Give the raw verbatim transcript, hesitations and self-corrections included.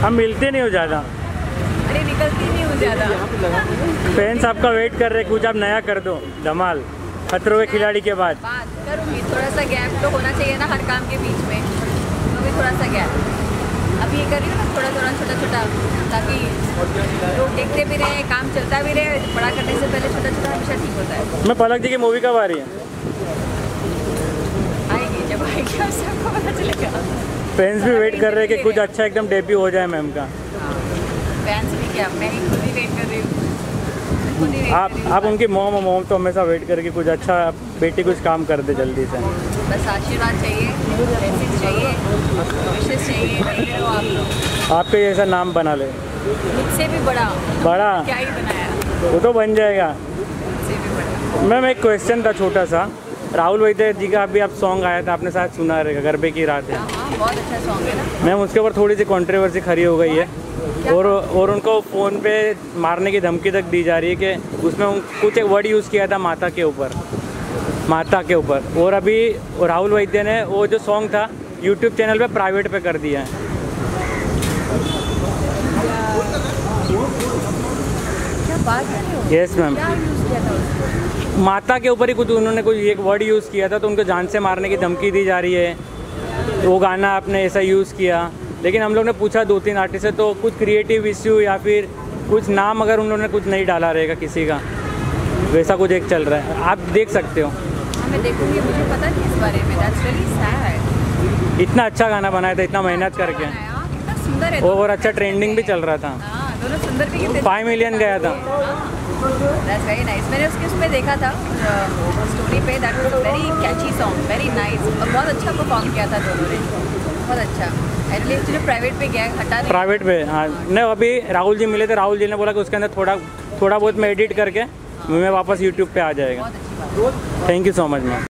हम मिलते नहीं हो ज़्यादा। अरे निकलती नहीं हूँ ज़्यादा। फैंस आपका वेट कर रहे, कुछ आप नया कर दो, धमाल खतरों के खिलाड़ी के बाद। बात करूँगी, थोड़ा सा गैप तो होना चाहिए ना हर काम के बीच में, तो भी थोड़ा सा गैप। अब ये कर रही हूँ ना थोड़ा थोड़ा छोटा छोटा, ताकि लोग देखते भी रहे, काम चलता भी रहे। बड़ा करने से पहले छोटा छोटा हमेशा ठीक होता है। मैं पलक दी की मूवी कब आ रही है? आएगी, जब आएगी अब सबको पता चलेगा। फैंस भी वेट कर रहे हैं कि कुछ अच्छा एकदम डेब्यू हो जाए मैम का। फैंस भी क्या, मैं ही खुद ही वेट कर रही हूँ। आप आप उनकी मोम मोम तो हमेशा वेट करके कुछ अच्छा बेटी कुछ काम कर दे जल्दी से। बस आशीर्वाद चाहिए, ब्लेसिंग्स चाहिए, विशेस चाहिए, नहीं हो आप लोग। आपके जैसा नाम बना ले, मुझसे भी बड़ा बड़ा क्या ही बनाया, वो तो बन जाएगा। मुझसे भी बड़ा। मैम एक क्वेश्चन था छोटा सा, राहुल वैद्य जी का अभी आप सॉन्ग आया था, आपने शायद सुना रहेगा, गरबे की रात है। हाँ, बहुत अच्छा सॉन्ग है ना। मैम उसके ऊपर थोड़ी सी कंट्रोवर्सी खड़ी हो गई है, और और उनको फ़ोन पे मारने की धमकी तक दी जा रही है कि उसमें उन कुछ एक वर्ड यूज़ किया था माता के ऊपर, माता के ऊपर। और अभी राहुल वैद्य ने वो जो सॉन्ग था यूट्यूब चैनल पे प्राइवेट पे कर दिया है। क्या बात कर रहे हो? यस मैम, क्या यूज़ किया था उसको? माता के ऊपर ही कुछ उन्होंने कुछ एक वर्ड यूज़ किया था, तो उनको जान से मारने की धमकी दी जा रही है। वो गाना आपने ऐसा यूज़ किया, लेकिन हम लोग ने पूछा दो तीन आर्टिस्ट से, तो कुछ क्रिएटिव इश्यू या फिर कुछ नाम अगर उन्होंने कुछ नहीं डाला रहेगा किसी का, वैसा कुछ एक चल रहा है, आप देख सकते हो। हाँ, मैं देखूंगी, मुझे पता नहीं इस बारे में। That's really sad. इतना अच्छा गाना बनाया था, इतना मेहनत करके, हाँ, कितना सुंदर है। और अच्छा ट्रेंडिंग भी चल रहा था, हाँ, दोनों सुंदर भी कितने। फाइव मिलियन गया था। That's very nice. मैंने उसके उसमें देखा था स्टोरी पे, that was very catchy song, very nice, और बहुत अच्छा परफॉर्म किया था दोनों ने, बहुत अच्छा। एक्चुअली प्राइवेट पे गया, हटा प्राइवेट पे। हाँ, नहीं अभी राहुल जी मिले थे, राहुल जी ने बोला कि उसके अंदर थोड़ा थोड़ा बहुत मैं एडिट करके मैं वापस यूट्यूब पे आ जाएगा। बहुत अच्छी बात। Thank you so much ma'am.